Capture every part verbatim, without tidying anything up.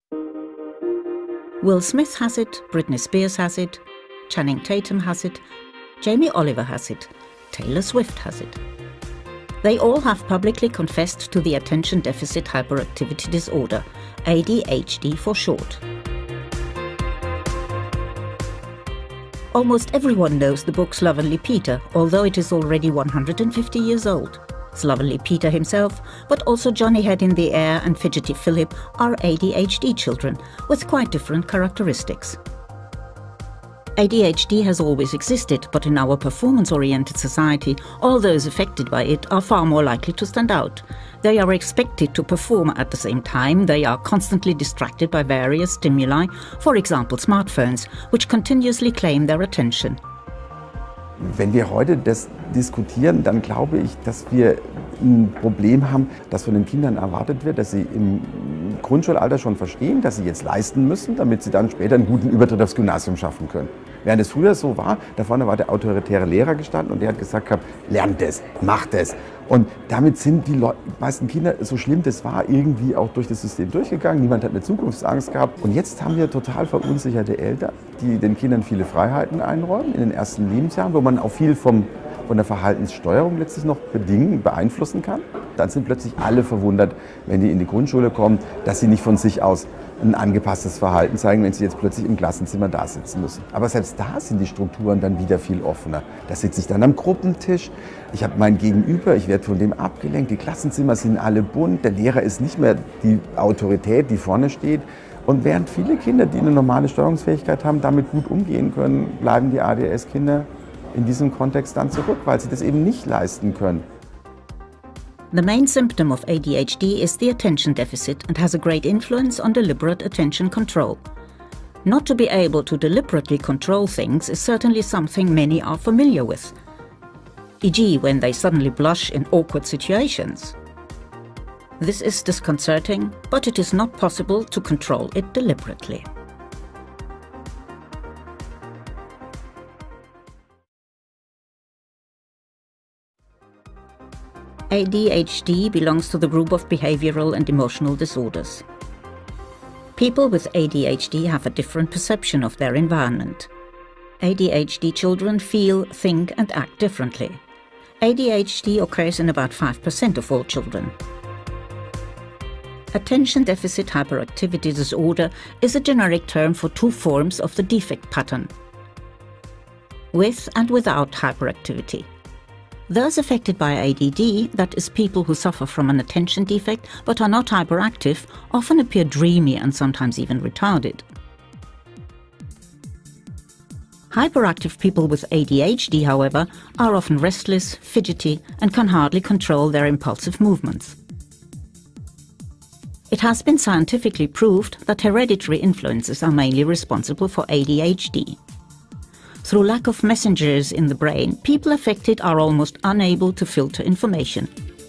Will Smith has it, Britney Spears has it, Channing Tatum has it, Jamie Oliver has it, Taylor Swift has it. They all have publicly confessed to the attention deficit hyperactivity disorder, A D H D for short. Almost everyone knows the book Slovenly Peter, although it is already one hundred fifty years old. Slovenly Peter himself, but also Johnny Head in the Air and Fidgety Philip are A D H D children with quite different characteristics. A D H D has always existed, but in our performance-oriented society, all those affected by it are far more likely to stand out. They are expected to perform at the same time. They are constantly distracted by various stimuli, for example smartphones, which continuously claim their attention. Wenn wir heute das diskutieren, dann glaube ich, dass wir ein Problem haben, dass von den Kindern erwartet wird, dass sie im Grundschulalter schon verstehen, dass sie jetzt leisten müssen, damit sie dann später einen guten Übertritt aufs Gymnasium schaffen können. Während es früher so war, da vorne war der autoritäre Lehrer gestanden und der hat gesagt, lernt es, macht es. Und damit sind die Leute, meisten Kinder, so schlimm das war, irgendwie auch durch das System durchgegangen. Niemand hat eine Zukunftsangst gehabt. Und jetzt haben wir total verunsicherte Eltern, die den Kindern viele Freiheiten einräumen in den ersten Lebensjahren, wo man auch viel vom, von der Verhaltenssteuerung letztlich noch bedingen, beeinflussen kann. Dann sind plötzlich alle verwundert, wenn die in die Grundschule kommen, dass sie nicht von sich aus ein angepasstes Verhalten zeigen, wenn sie jetzt plötzlich im Klassenzimmer da sitzen müssen. Aber selbst da sind die Strukturen dann wieder viel offener. Da sitze ich dann am Gruppentisch, ich habe mein Gegenüber, ich werde von dem abgelenkt, die Klassenzimmer sind alle bunt, der Lehrer ist nicht mehr die Autorität, die vorne steht. Und während viele Kinder, die eine normale Steuerungsfähigkeit haben, damit gut umgehen können, bleiben die A D S Kinder in diesem Kontext dann zurück, weil sie das eben nicht leisten können. The main symptom of A D H D is the attention deficit and has a great influence on deliberate attention control. Not to be able to deliberately control things is certainly something many are familiar with, for example when they suddenly blush in awkward situations. This is disconcerting, but it is not possible to control it deliberately. A D H D belongs to the group of behavioral and emotional disorders. People with A D H D have a different perception of their environment. A D H D children feel, think and act differently. A D H D occurs in about five percent of all children. Attention deficit hyperactivity disorder is a generic term for two forms of the defect pattern, with and without hyperactivity. Those affected by A D D, that is people who suffer from an attention defect but are not hyperactive, often appear dreamy and sometimes even retarded. Hyperactive people with A D H D, however, are often restless, fidgety and can hardly control their impulsive movements. It has been scientifically proved that hereditary influences are mainly responsible for A D H D. Through lack of messengers in the brain, people affected are almost unable to filter information.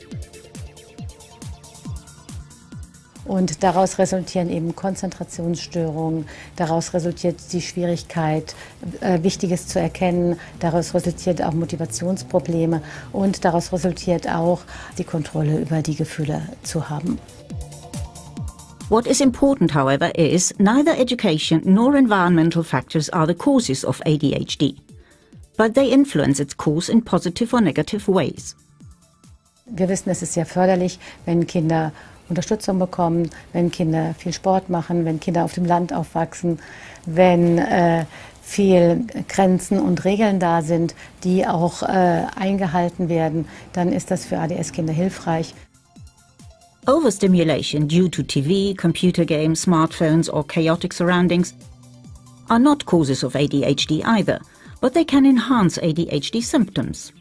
Und daraus resultieren eben Konzentrationsstörungen, daraus resultiert die Schwierigkeit, äh, Wichtiges zu erkennen, daraus resultiert auch Motivationsprobleme und daraus resultiert auch die Kontrolle über die Gefühle zu haben. What is important, however, is neither education nor environmental factors are the causes of A D H D, but they influence its course in positive or negative ways. Wir wissen, es ist sehr förderlich, wenn Kinder Unterstützung bekommen, wenn Kinder viel Sport machen, wenn Kinder auf dem Land aufwachsen, wenn äh, viel Grenzen und Regeln da sind, die auch äh, eingehalten werden, dann ist das für A D S-Kinder hilfreich. Overstimulation due to T V, computer games, smartphones or chaotic surroundings are not causes of A D H D either, but they can enhance A D H D symptoms.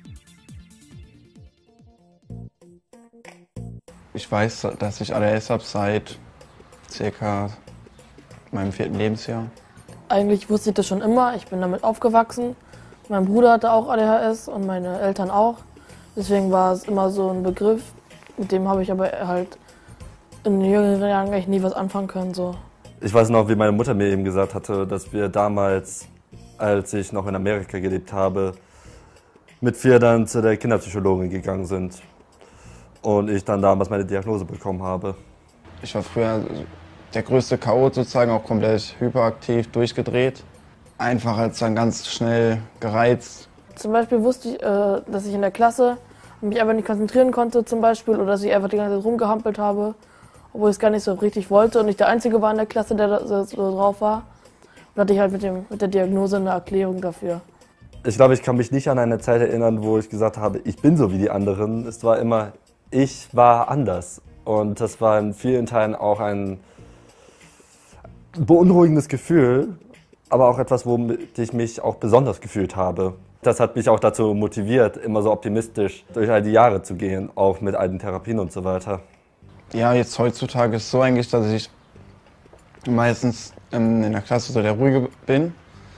Ich weiß, dass ich A D S habe seit circa meinem vierten Lebensjahr. Eigentlich wusste ich das schon immer, ich bin damit aufgewachsen. Mein Bruder hatte auch A D H S und meine Eltern auch. Deswegen war es immer so ein Begriff. Mit dem habe ich aber halt in jüngeren Jahren eigentlich nie was anfangen können. So. Ich weiß noch, wie meine Mutter mir eben gesagt hatte, dass wir damals, als ich noch in Amerika gelebt habe, mit vier dann zu der Kinderpsychologin gegangen sind und ich dann damals meine Diagnose bekommen habe. Ich war früher der größte Chaot sozusagen, auch komplett hyperaktiv, durchgedreht. Einfach als dann ganz schnell gereizt. Zum Beispiel wusste ich, äh, dass ich in der Klasse mich einfach nicht konzentrieren konnte zum Beispiel oder dass ich einfach die ganze Zeit rumgehampelt habe, obwohl ich es gar nicht so richtig wollte und ich der Einzige war in der Klasse, der da so drauf war. Und hatte ich halt mit, dem, mit der Diagnose eine Erklärung dafür. Ich glaube, ich kann mich nicht an eine Zeit erinnern, wo ich gesagt habe, ich bin so wie die anderen. Es war immer, ich war anders. Und das war in vielen Teilen auch ein beunruhigendes Gefühl, aber auch etwas, womit ich mich auch besonders gefühlt habe. Das hat mich auch dazu motiviert, immer so optimistisch durch all die Jahre zu gehen, auch mit all den Therapien und so weiter. Ja, jetzt heutzutage ist es so eigentlich, dass ich meistens in der Klasse so der Ruhige bin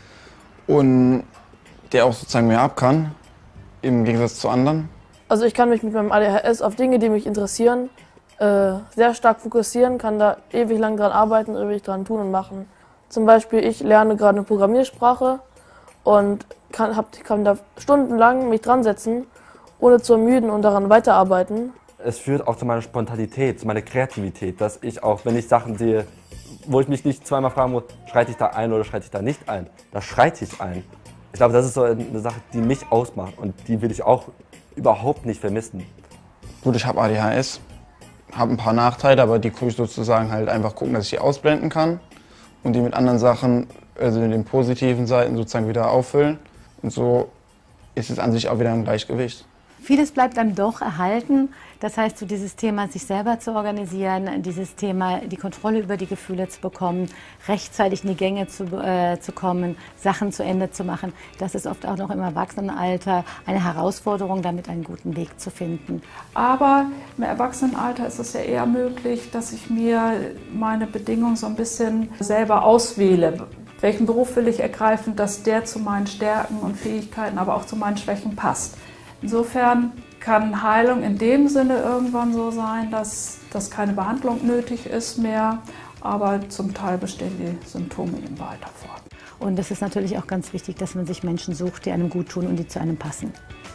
und der auch sozusagen mehr ab kann, im Gegensatz zu anderen. Also ich kann mich mit meinem A D H S auf Dinge, die mich interessieren, äh, sehr stark fokussieren, kann da ewig lang dran arbeiten, ewig dran tun und machen. Zum Beispiel, ich lerne gerade eine Programmiersprache und kann, hab, kann da stundenlang mich dran setzen, ohne zu ermüden und daran weiterarbeiten. Es führt auch zu meiner Spontanität, zu meiner Kreativität, dass ich auch, wenn ich Sachen sehe, wo ich mich nicht zweimal fragen muss, schreite ich da ein oder schreite ich da nicht ein, da schreite ich ein. Ich glaube, das ist so eine Sache, die mich ausmacht und die will ich auch überhaupt nicht vermissen. Gut, ich habe A D H S, habe ein paar Nachteile, aber die gucke ich sozusagen halt einfach gucken, dass ich die ausblenden kann und die mit anderen Sachen, also mit den positiven Seiten sozusagen wieder auffüllen. Und so ist es an sich auch wieder ein Gleichgewicht. Vieles bleibt dann doch erhalten. Das heißt, so dieses Thema, sich selber zu organisieren, dieses Thema, die Kontrolle über die Gefühle zu bekommen, rechtzeitig in die Gänge zu, äh, zu kommen, Sachen zu Ende zu machen, das ist oft auch noch im Erwachsenenalter eine Herausforderung, damit einen guten Weg zu finden. Aber im Erwachsenenalter ist es ja eher möglich, dass ich mir meine Bedingungen so ein bisschen selber auswähle. Welchen Beruf will ich ergreifen, dass der zu meinen Stärken und Fähigkeiten, aber auch zu meinen Schwächen passt. Insofern kann Heilung in dem Sinne irgendwann so sein, dass, dass keine Behandlung nötig ist mehr, aber zum Teil bestehen die Symptome eben weiter fort. Und es ist natürlich auch ganz wichtig, dass man sich Menschen sucht, die einem gut tun und die zu einem passen.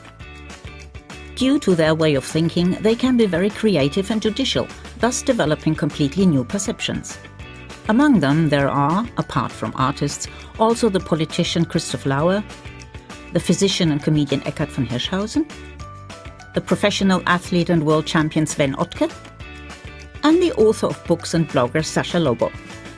Due to their way of thinking, they can be very creative and judicial, thus developing completely new perceptions. Among them there are, apart from artists, also the politician Christoph Lauer, the physician and comedian Eckhard von Hirschhausen, the professional athlete and world champion Sven Ottke, and the author of books and blogger Sascha Lobo.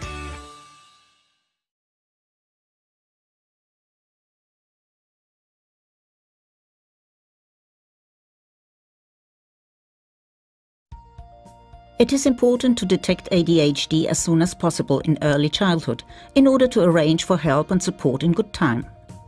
It is important to detect A D H D as soon as possible in early childhood, in order to arrange for help and support in good time.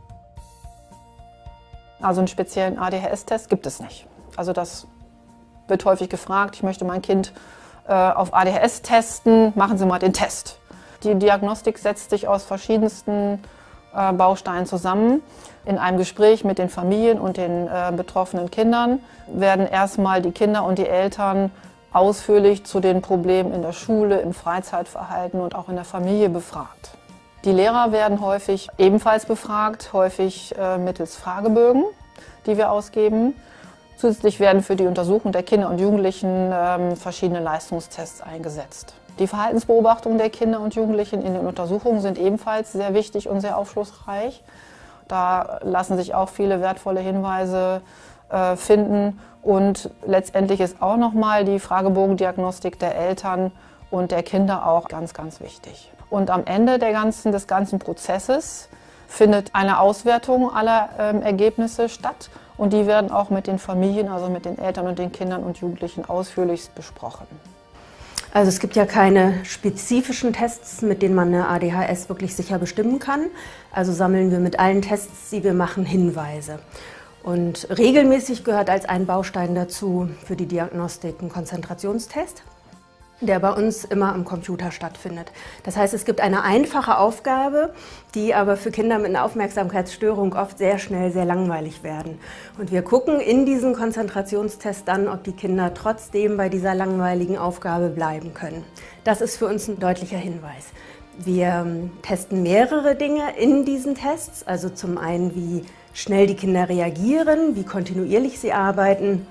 Also einen speziellen A D H S-Test gibt es nicht. Also das wird häufig gefragt, ich möchte mein Kind äh, auf A D H S testen, machen Sie mal den Test. Die Diagnostik setzt sich aus verschiedensten äh, Bausteinen zusammen. In einem Gespräch mit den Familien und den äh, betroffenen Kindern werden erstmal die Kinder und die Eltern ausführlich zu den Problemen in der Schule, im Freizeitverhalten und auch in der Familie befragt. Die Lehrer werden häufig ebenfalls befragt, häufig äh, mittels Fragebögen, die wir ausgeben. Zusätzlich werden für die Untersuchung der Kinder und Jugendlichen ähm, verschiedene Leistungstests eingesetzt. Die Verhaltensbeobachtungen der Kinder und Jugendlichen in den Untersuchungen sind ebenfalls sehr wichtig und sehr aufschlussreich. Da lassen sich auch viele wertvolle Hinweise äh, finden. Und letztendlich ist auch nochmal die Fragebogendiagnostik der Eltern und der Kinder auch ganz, ganz wichtig. Und am Ende der ganzen, des ganzen Prozesses findet eine Auswertung aller ähm, Ergebnisse statt. Und die werden auch mit den Familien, also mit den Eltern und den Kindern und Jugendlichen ausführlichst besprochen. Also es gibt ja keine spezifischen Tests, mit denen man eine A D H S wirklich sicher bestimmen kann. Also sammeln wir mit allen Tests, die wir machen, Hinweise. Und regelmäßig gehört als ein Baustein dazu für die Diagnostik ein Konzentrationstest, der bei uns immer am Computer stattfindet. Das heißt, es gibt eine einfache Aufgabe, die aber für Kinder mit einer Aufmerksamkeitsstörung oft sehr schnell sehr langweilig werden. Und wir gucken in diesen Konzentrationstest dann, ob die Kinder trotzdem bei dieser langweiligen Aufgabe bleiben können. Das ist für uns ein deutlicher Hinweis. Wir testen mehrere Dinge in diesen Tests, also zum einen, wie schnell die Kinder reagieren, wie kontinuierlich sie arbeiten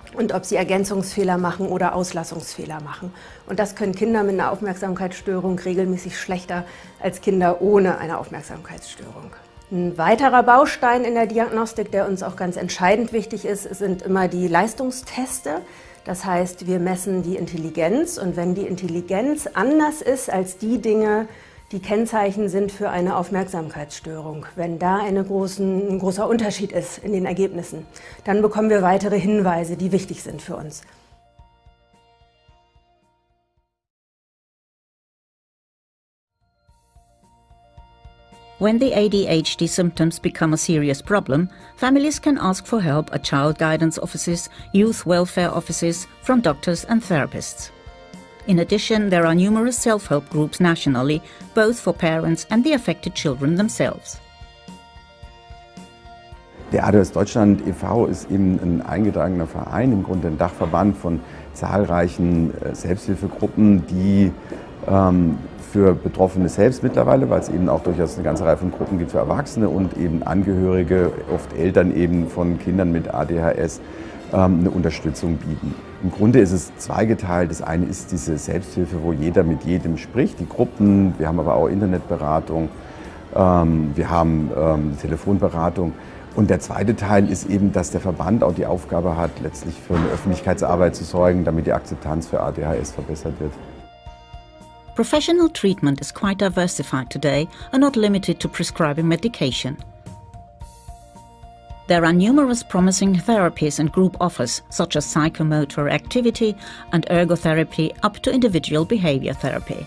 und ob sie Ergänzungsfehler machen oder Auslassungsfehler machen. Und das können Kinder mit einer Aufmerksamkeitsstörung regelmäßig schlechter als Kinder ohne eine Aufmerksamkeitsstörung. Ein weiterer Baustein in der Diagnostik, der uns auch ganz entscheidend wichtig ist, sind immer die Leistungsteste. Das heißt, wir messen die Intelligenz und wenn die Intelligenz anders ist als die Dinge, die Kennzeichen sind für eine Aufmerksamkeitsstörung, wenn da eine großen, ein großer Unterschied ist in den Ergebnissen, dann bekommen wir weitere Hinweise, die wichtig sind für uns. When the A D H D symptoms become a serious problem, families can ask for help at child guidance offices, youth welfare offices, from doctors and therapists. In addition, there are numerous self-help groups nationally, both for parents and the affected children themselves. Der A D H S Deutschland e V ist eben ein eingetragener Verein, im Grunde ein Dachverband von zahlreichen Selbsthilfegruppen, die ähm, für Betroffene selbst mittlerweile, weil es eben auch durchaus eine ganze Reihe von Gruppen gibt für Erwachsene und eben Angehörige, oft Eltern eben von Kindern mit A D H S, ähm, eine Unterstützung bieten. Im Grunde ist es zweigeteilt. Das eine ist diese Selbsthilfe, wo jeder mit jedem spricht, die Gruppen. Wir haben aber auch Internetberatung, ähm, wir haben ähm, Telefonberatung. Und der zweite Teil ist eben, dass der Verband auch die Aufgabe hat, letztlich für eine Öffentlichkeitsarbeit zu sorgen, damit die Akzeptanz für A D H S verbessert wird. Professional treatment is quite diversified today and not limited to prescribing medication. There are numerous promising therapies and group offers, such as psychomotor activity and ergotherapy, up to individual behavior therapy.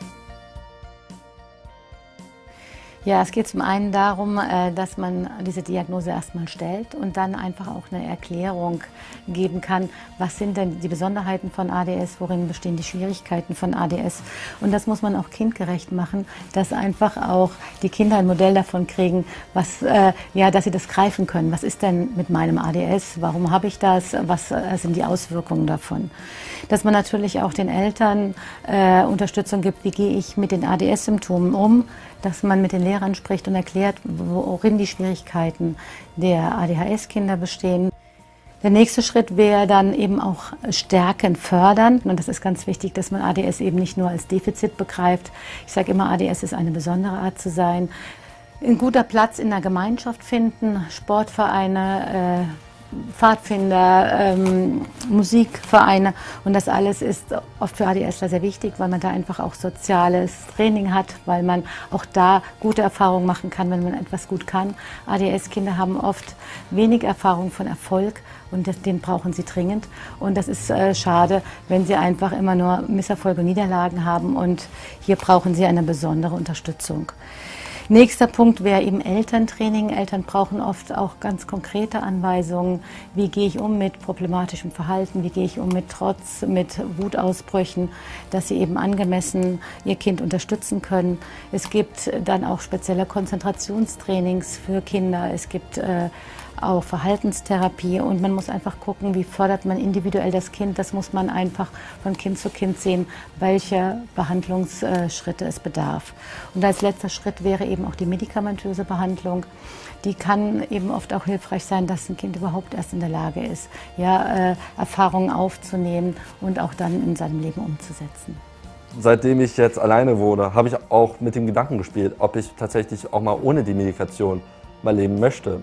Ja, es geht zum einen darum, dass man diese Diagnose erstmal stellt und dann einfach auch eine Erklärung geben kann, was sind denn die Besonderheiten von A D S, worin bestehen die Schwierigkeiten von A D S. Und das muss man auch kindgerecht machen, dass einfach auch die Kinder ein Modell davon kriegen, was, äh, ja, dass sie das greifen können. Was ist denn mit meinem A D S? Warum habe ich das? Was äh, sind die Auswirkungen davon? Dass man natürlich auch den Eltern äh, Unterstützung gibt, wie gehe ich mit den A D S-Symptomen um, dass man mit den Lehrern spricht und erklärt, worin die Schwierigkeiten der A D H S-Kinder bestehen. Der nächste Schritt wäre dann eben auch Stärken fördern. Und das ist ganz wichtig, dass man A D S eben nicht nur als Defizit begreift. Ich sage immer, A D S ist eine besondere Art zu sein. Ein guter Platz in der Gemeinschaft finden, Sportvereine, äh, Pfadfinder, ähm, Musikvereine und das alles ist oft für ADSler sehr wichtig, weil man da einfach auch soziales Training hat, weil man auch da gute Erfahrungen machen kann, wenn man etwas gut kann. A D S-Kinder haben oft wenig Erfahrung von Erfolg und das, den brauchen sie dringend und das ist äh, schade, wenn sie einfach immer nur Misserfolge und Niederlagen haben und hier brauchen sie eine besondere Unterstützung. Nächster Punkt wäre eben Elterntraining. Eltern brauchen oft auch ganz konkrete Anweisungen. Wie gehe ich um mit problematischem Verhalten? Wie gehe ich um mit Trotz, mit Wutausbrüchen? Dass sie eben angemessen ihr Kind unterstützen können. Es gibt dann auch spezielle Konzentrationstrainings für Kinder. Es gibt äh, auch Verhaltenstherapie und man muss einfach gucken, wie fördert man individuell das Kind. Das muss man einfach von Kind zu Kind sehen, welche Behandlungsschritte es bedarf. Und als letzter Schritt wäre eben auch die medikamentöse Behandlung. Die kann eben oft auch hilfreich sein, dass ein Kind überhaupt erst in der Lage ist, ja, äh, Erfahrungen aufzunehmen und auch dann in seinem Leben umzusetzen. Seitdem ich jetzt alleine wohne, habe ich auch mit dem Gedanken gespielt, ob ich tatsächlich auch mal ohne die Medikation mal leben möchte.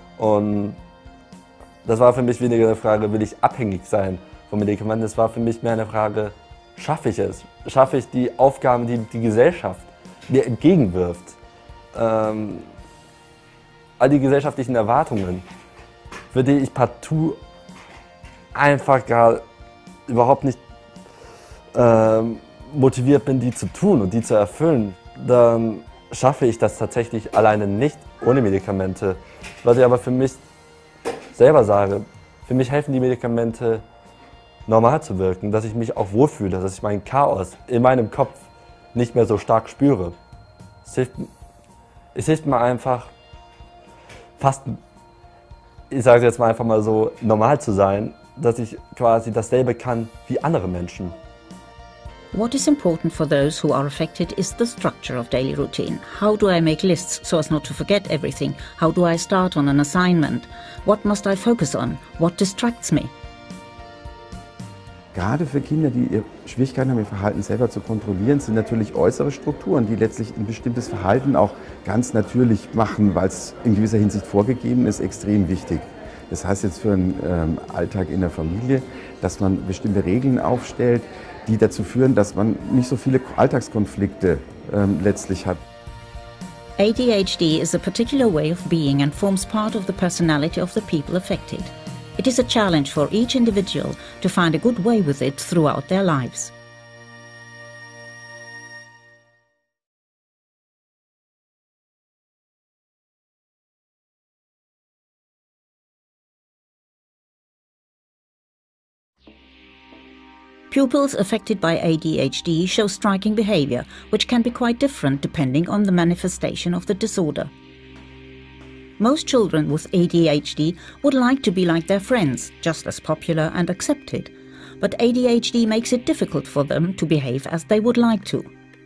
Und das war für mich weniger eine Frage, will ich abhängig sein von Medikamenten? Das war für mich mehr eine Frage, schaffe ich es? Schaffe ich die Aufgaben, die die Gesellschaft mir entgegenwirft? Ähm, all die gesellschaftlichen Erwartungen, für die ich partout einfach gar überhaupt nicht ähm, motiviert bin, die zu tun und die zu erfüllen, dann schaffe ich das tatsächlich alleine nicht ohne Medikamente. Was ich aber für mich selber sage, für mich helfen die Medikamente, normal zu wirken, dass ich mich auch wohlfühle, dass ich mein Chaos in meinem Kopf nicht mehr so stark spüre. Es hilft, es hilft mir einfach, fast, ich sage jetzt mal einfach mal so, normal zu sein, dass ich quasi dasselbe kann wie andere Menschen. What is important for those who are affected is the structure of daily routine. How do I make lists so as not to forget everything? How do I start on an assignment? What must I focus on? What distracts me? Gerade für Kinder, die Schwierigkeiten haben, ihr Verhalten selber zu kontrollieren, sind natürlich äußere Strukturen, die letztlich ein bestimmtes Verhalten auch ganz natürlich machen, weil es in gewisser Hinsicht vorgegeben ist, extrem wichtig. Das heißt jetzt für einen ähm, Alltag in der Familie, dass man bestimmte Regeln aufstellt, die dazu führen, dass man nicht so viele Alltagskonflikte ähm, letztlich hat. A D H D is a particular way of being and forms part of the personality of the people affected. It is a challenge for each individual to find a good way with it throughout their lives. Pupils affected by A D H D show striking behavior, which can be quite different depending on the manifestation of the disorder. Most children with A D H D would like to be like their friends, just as popular and accepted. But A D H D makes it difficult for them to behave as they would like to.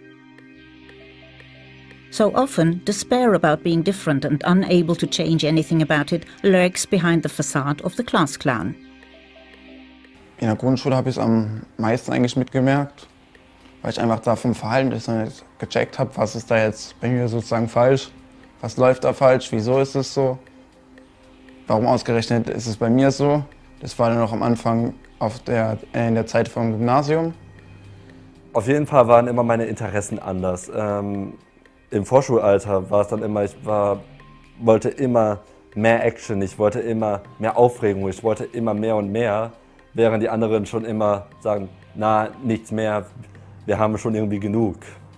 So often, despair about being different and unable to change anything about it lurks behind the facade of the class clown. In der Grundschule habe ich es am meisten eigentlich mitgemerkt, weil ich einfach da vom Verhalten das nicht gecheckt habe, was ist da jetzt bei mir sozusagen falsch, was läuft da falsch, wieso ist es so, warum ausgerechnet ist es bei mir so. Das war dann noch am Anfang auf der, äh, in der Zeit vom Gymnasium. Auf jeden Fall waren immer meine Interessen anders. Ähm, Im Vorschulalter war es dann immer, ich war, wollte immer mehr Action, ich wollte immer mehr Aufregung, ich wollte immer mehr und mehr, während die anderen schon immer sagen, na, nichts mehr, wir haben schon irgendwie genug.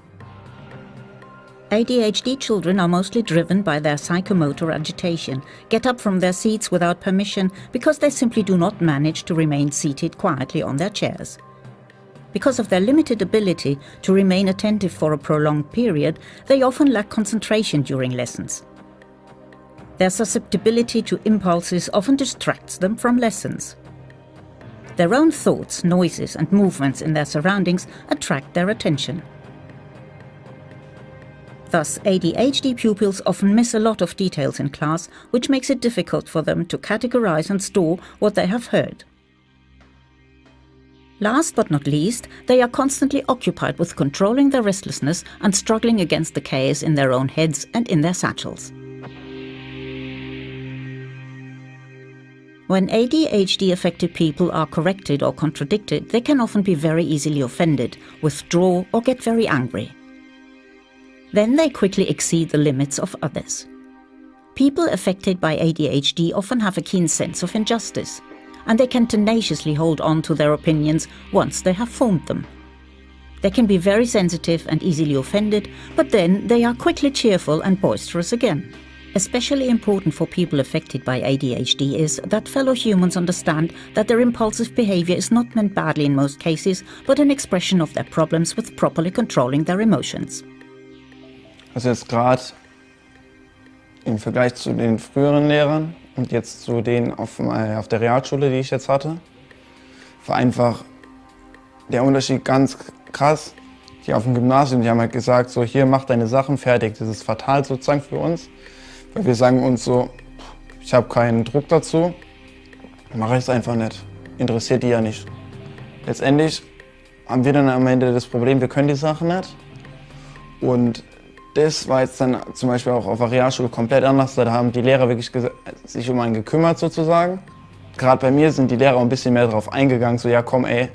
A D H D children are mostly driven by their psychomotor agitation, get up from their seats without permission because they simply do not manage to remain seated quietly on their chairs. Because of their limited ability to remain attentive for a prolonged period, they often lack concentration during lessons. Their susceptibility to impulses often distracts them from lessons. Their own thoughts, noises and movements in their surroundings attract their attention. Thus, A D H D pupils often miss a lot of details in class, which makes it difficult for them to categorize and store what they have heard. Last but not least, they are constantly occupied with controlling their restlessness and struggling against the chaos in their own heads and in their satchels. When A D H D-affected people are corrected or contradicted, they can often be very easily offended, withdraw or get very angry. Then they quickly exceed the limits of others. People affected by A D H D often have a keen sense of injustice, and they can tenaciously hold on to their opinions once they have formed them. They can be very sensitive and easily offended, but then they are quickly cheerful and boisterous again. Especially important for people affected by A D H D is that fellow humans understand that their impulsive behavior is not meant badly in most cases, but an expression of their problems with properly controlling their emotions. Also jetzt gerade im Vergleich zu den früheren Lehrern und jetzt zu denen auf, auf der Realschule, die ich jetzt hatte, war einfach der Unterschied ganz krass. Die auf dem Gymnasium, die haben halt gesagt, so hier, mach deine Sachen fertig. Das ist fatal sozusagen für uns. Weil wir sagen uns so, ich habe keinen Druck dazu, mache ich es einfach nicht. Interessiert die ja nicht. Letztendlich haben wir dann am Ende das Problem, wir können die Sachen nicht. Und das war jetzt dann zum Beispiel auch auf der Realschule komplett anders. Da haben die Lehrer wirklich sich um einen gekümmert sozusagen. Gerade bei mir sind die Lehrer auch ein bisschen mehr darauf eingegangen, so ja komm ey,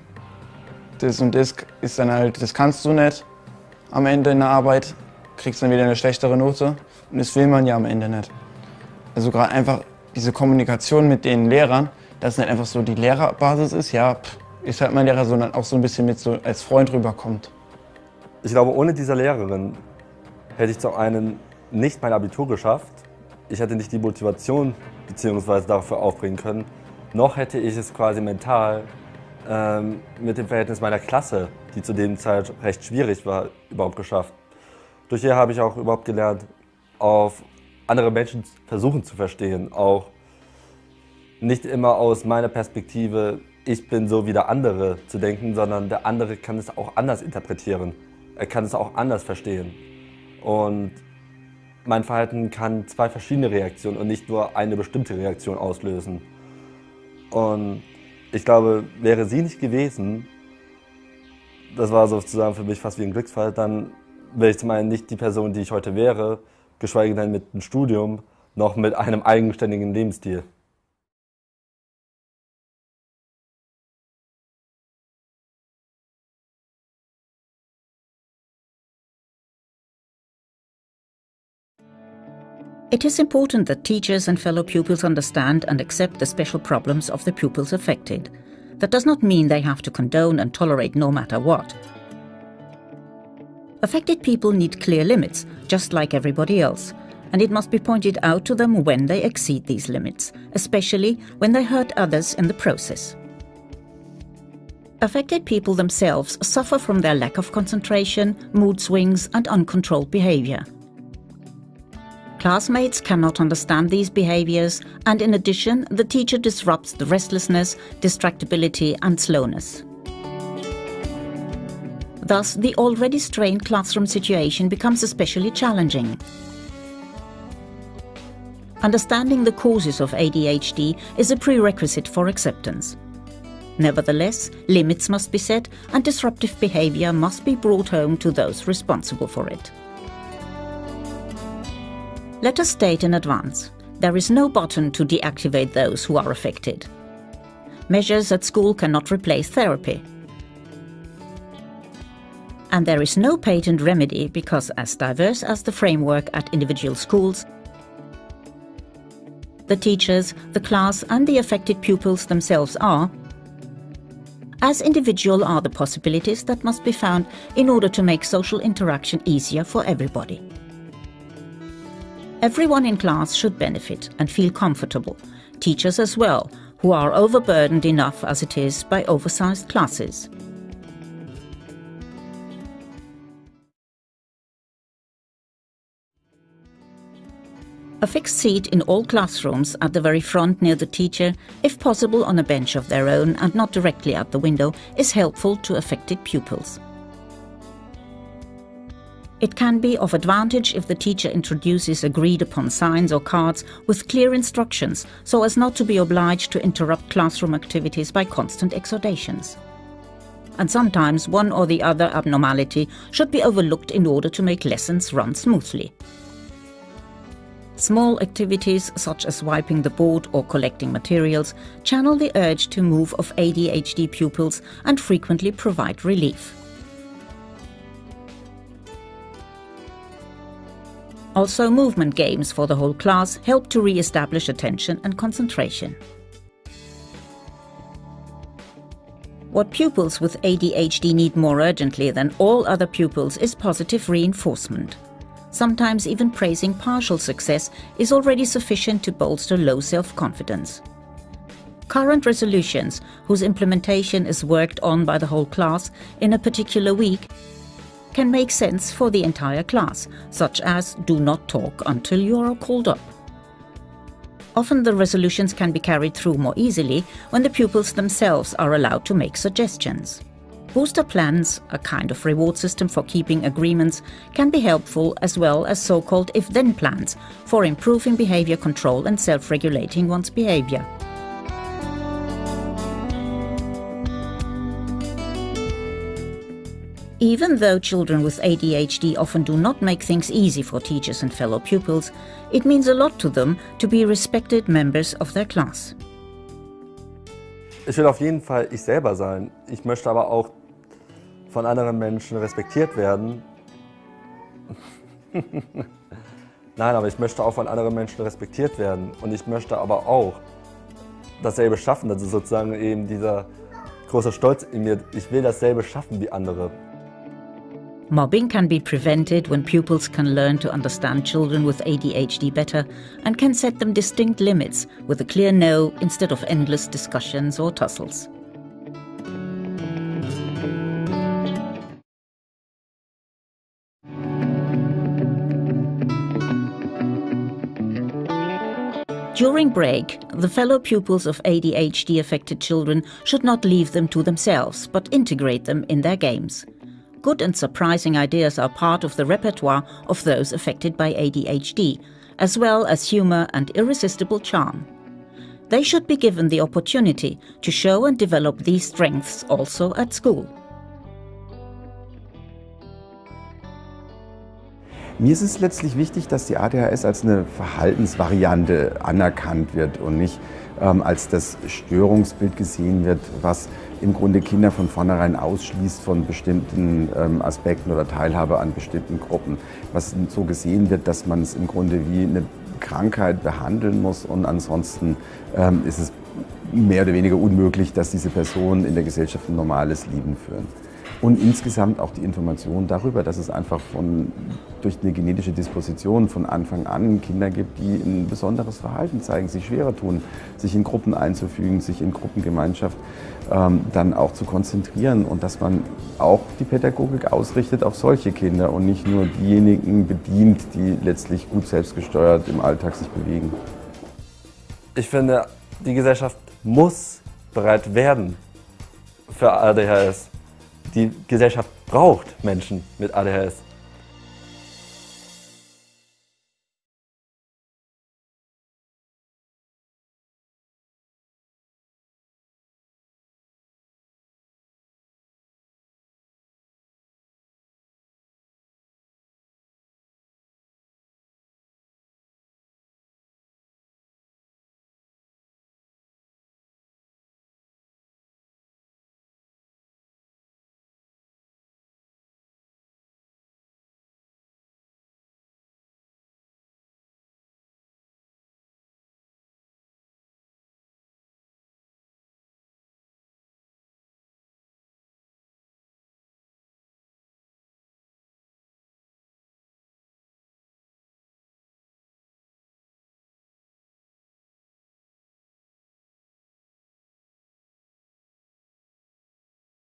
das und das ist dann halt, das kannst du nicht am Ende in der Arbeit, kriegst dann wieder eine schlechtere Note. Und das will man ja am Ende nicht. Also gerade einfach diese Kommunikation mit den Lehrern, dass es nicht einfach so die Lehrerbasis ist, ja, pff, ist halt mein Lehrer, sondern auch so ein bisschen mit so als Freund rüberkommt. Ich glaube, ohne diese Lehrerin hätte ich zum einen nicht mein Abitur geschafft, ich hätte nicht die Motivation bzw. dafür aufbringen können, noch hätte ich es quasi mental ähm, mit dem Verhältnis meiner Klasse, die zu dem Zeit recht schwierig war, überhaupt geschafft. Durch ihr habe ich auch überhaupt gelernt, auf andere Menschen versuchen zu verstehen, auch nicht immer aus meiner Perspektive, ich bin so wie der andere zu denken, sondern der andere kann es auch anders interpretieren, er kann es auch anders verstehen. Und mein Verhalten kann zwei verschiedene Reaktionen und nicht nur eine bestimmte Reaktion auslösen. Und Ich glaube, wäre sie nicht gewesen, das war sozusagen für mich fast wie ein Glücksfall, dann wäre ich zum einen nicht die Person, die ich heute wäre, geschweige denn mit einem Studium, noch mit einem eigenständigen Lebensstil. It is important that teachers and fellow pupils understand and accept the special problems of the pupils affected. That does not mean they have to condone and tolerate no matter what. Affected people need clear limits, just like everybody else, and it must be pointed out to them when they exceed these limits, especially when they hurt others in the process. Affected people themselves suffer from their lack of concentration, mood swings, and uncontrolled behavior. Classmates cannot understand these behaviors, and in addition, the teacher disrupts the restlessness, distractibility, and slowness. Thus, the already strained classroom situation becomes especially challenging. Understanding the causes of A D H D is a prerequisite for acceptance. Nevertheless, limits must be set, and disruptive behavior must be brought home to those responsible for it. Let us state in advance, there is no button to deactivate those who are affected. Measures at school cannot replace therapy. And there is no patent remedy because, as diverse as the framework at individual schools, the teachers, the class, and the affected pupils themselves are, as individual are the possibilities that must be found in order to make social interaction easier for everybody. Everyone in class should benefit and feel comfortable, teachers as well, who are overburdened enough as it is by oversized classes. A fixed seat in all classrooms at the very front near the teacher, if possible on a bench of their own and not directly at the window, is helpful to affected pupils. It can be of advantage if the teacher introduces agreed-upon signs or cards with clear instructions so as not to be obliged to interrupt classroom activities by constant exhortations. And sometimes one or the other abnormality should be overlooked in order to make lessons run smoothly. Small activities such as wiping the board or collecting materials channel the urge to move of A D H D pupils and frequently provide relief. Also, movement games for the whole class help to re-establish attention and concentration. What pupils with A D H D need more urgently than all other pupils is positive reinforcement. Sometimes even praising partial success is already sufficient to bolster low self-confidence. Current resolutions, whose implementation is worked on by the whole class in a particular week, can make sense for the entire class, such as do not talk until you are called up. Often the resolutions can be carried through more easily when the pupils themselves are allowed to make suggestions. Booster plans, a kind of reward system for keeping agreements, can be helpful, as well as so-called if-then plans for improving behavior control and self-regulating one's behavior. Even though children with A D H D often do not make things easy for teachers and fellow pupils, it means a lot to them to be respected members of their class. Ich will auf jeden Fall ich selber sein. Ich möchte aber auch von anderen Menschen respektiert werden. Nein, aber ich möchte auch von anderen Menschen respektiert werden. Und ich möchte aber auch dasselbe schaffen. Das ist sozusagen eben dieser große Stolz in mir. Ich will dasselbe schaffen wie andere. Mobbing can be prevented when pupils can learn to understand children with A D H D better and can set them distinct limits with a clear no instead of endless discussions or tussles. During break, the fellow pupils of A D H D-affected children should not leave them to themselves, but integrate them in their games. Good and surprising ideas are part of the repertoire of those affected by A D H D, as well as humor and irresistible charm. They should be given the opportunity to show and develop these strengths also at school. Mir ist es letztlich wichtig, dass die A D H S als eine Verhaltensvariante anerkannt wird und nicht ähm, als das Störungsbild gesehen wird, was im Grunde Kinder von vornherein ausschließt von bestimmten ähm, Aspekten oder Teilhabe an bestimmten Gruppen. Was so gesehen wird, dass man es im Grunde wie eine Krankheit behandeln muss und ansonsten ähm, ist es mehr oder weniger unmöglich, dass diese Personen in der Gesellschaft ein normales Leben führen. Und insgesamt auch die Information darüber, dass es einfach von, durch eine genetische Disposition von Anfang an Kinder gibt, die ein besonderes Verhalten zeigen, sich schwerer tun, sich in Gruppen einzufügen, sich in Gruppengemeinschaft ähm, dann auch zu konzentrieren und dass man auch die Pädagogik ausrichtet auf solche Kinder und nicht nur diejenigen bedient, die letztlich gut selbstgesteuert im Alltag sich bewegen. Ich finde, die Gesellschaft muss bereit werden für A D H S. Die Gesellschaft braucht Menschen mit A D H S.